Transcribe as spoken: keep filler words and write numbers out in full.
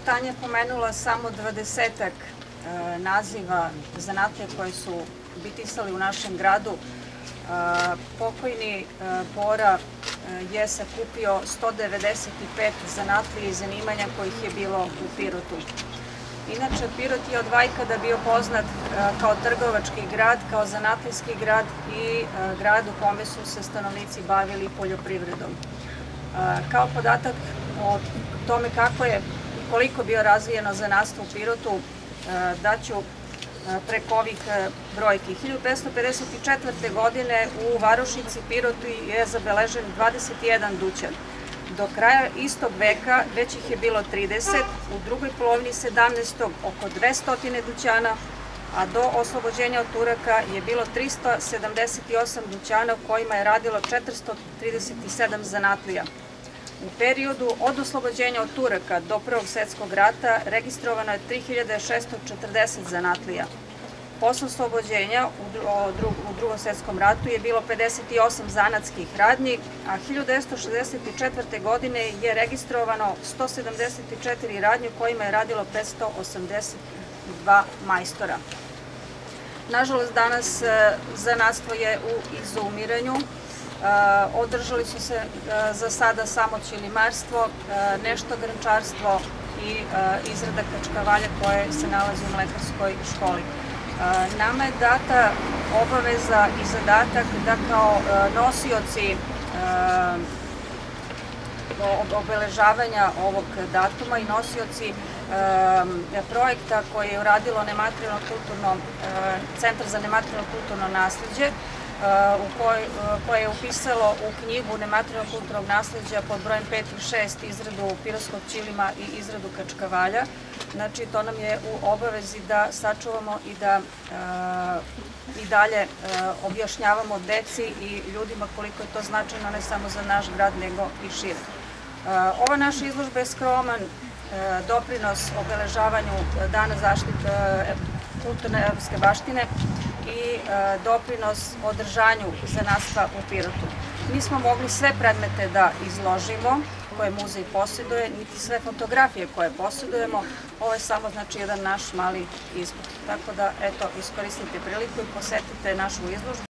Tanja pomenula samo dvadesetak naziva zanatlija koje su bitisali u našem gradu. Pokojni Bora je sakupio sto devedeset pet zanatlija i zanimanja kojih je bilo u Pirotu. Inače, Pirot je od vajkada bio poznat kao trgovački grad, kao zanatlijski grad i grad u kome su se stanovnici bavili poljoprivredom. Kao podatak o tome kako je i koliko bio razvijeno zanatstvo u Pirotu, daću preko ovih brojki. hiljadu petsto pedeset četvrte. godine u varošici Pirotu je zabeležen dvadeset jedan dućan. Do kraja istog veka već ih je bilo trideset, u drugoj polovini sedamnaestog. oko dvesta dućana, a do oslobođenja od Turaka je bilo trista sedamdeset osam dućana u kojima je radilo četiristo trideset sedam zanatlija. U periodu od oslobođenja od Turaka do Prvog svjetskog rata registrovano je tri hiljade šesto četrdeset zanatlija. Posle oslobođenja u Drugom svjetskom ratu je bilo pedeset osam zanatskih radnji, a hiljadu devetsto šezdeset četvrte. godine je registrovano sto sedamdeset četiri radnje u kojima je radilo petsto osamdeset dva majstora. Nažalost, danas zanatstvo je u izumiranju. Održali su se za sada samo ćilimarstvo, nešto grnčarstvo i izrada kačkavalja koje se nalazi u mlekarskoj školi. Nama je data obaveza i zadatak da kao nosioci obeležavanja ovog datuma i nosioci projekta koji je uradilo Centar za nematerijalno kulturno nasleđe, koje je upisalo u knjigu nematerijalnog kulturnog nasleđa pod brojem pet i šest izradu pirotskog ćilima i izradu kačkavalja. Znači, to nam je u obavezi da sačuvamo i da i dalje objašnjavamo deci i ljudima koliko je to značajno ne samo za naš grad, nego i šire. Ova naša izložba je skroman doprinos obeležavanju Dana zaštite kulturne evropske baštine i doprinos održanju zanatstva u Pirotu. Nismo mogli sve predmete da izložimo koje muzej posjeduje, niti sve fotografije koje posjedujemo. Ovo je samo, znači, jedan naš mali izbor. Tako da, eto, iskoristite priliku i posetite našu izložbu.